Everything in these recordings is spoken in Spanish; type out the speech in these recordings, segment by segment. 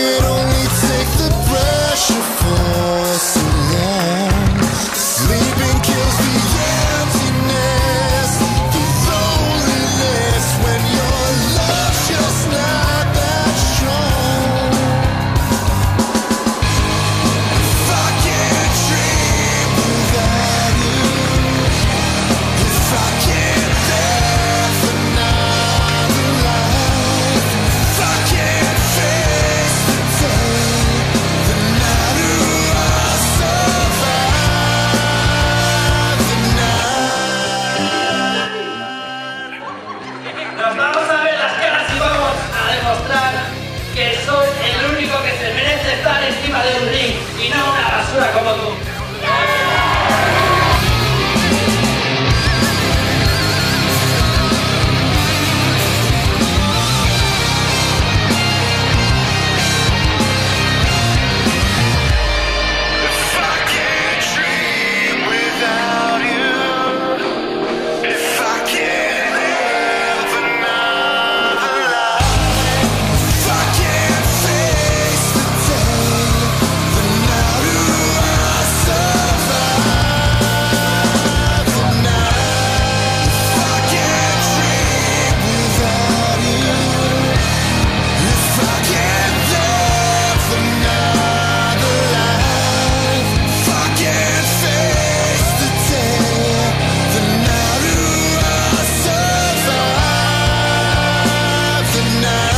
could only take the pressure for so long. Sleeping kills the emptiness, the loneliness when your love's just not that strong. If I can't dream without you, if I can't live another life, if I can't face the day, then how do I survive the night? Nos vamos a ver las caras y vamos a demostrar que soy el único que se merece estar encima de un ring y no una basura como tú. If I can't dream without you, if I can't live another life, if I can't face the day, then how do I survive the night? If I can't dream without you, if I can't live another life, if I can't face the day, then how do I survive the night?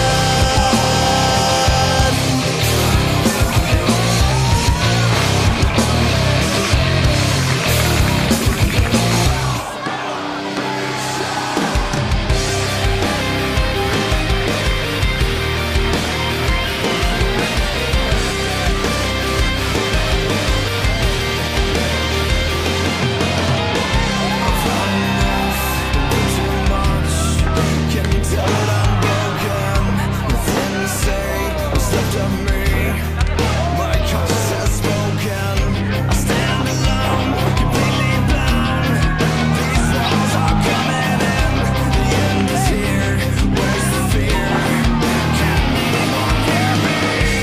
Can you tell that I'm broken? Nothing to say, what's left of me? My conscience has spoken. I stand alone, completely bound. These walls are coming in. The end is here. Where's the fear? Can anyone hear me?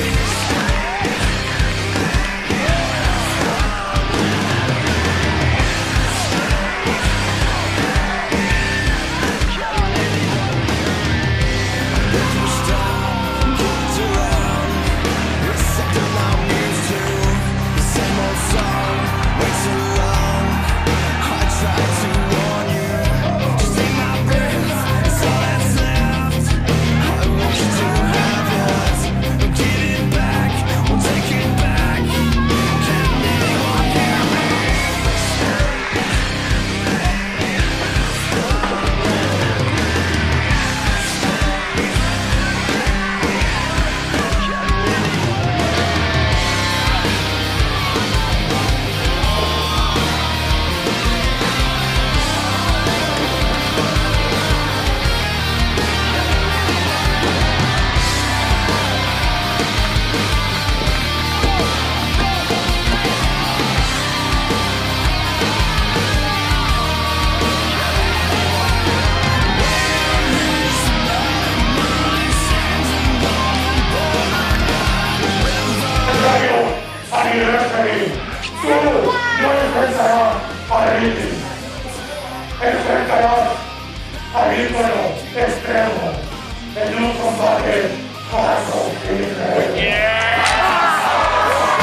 Tú no enfrentarás al límite, enfrentarás al ícono extremo en un combate arco-libre.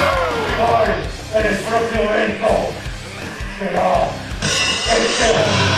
Hoy, en el próximo evento, será el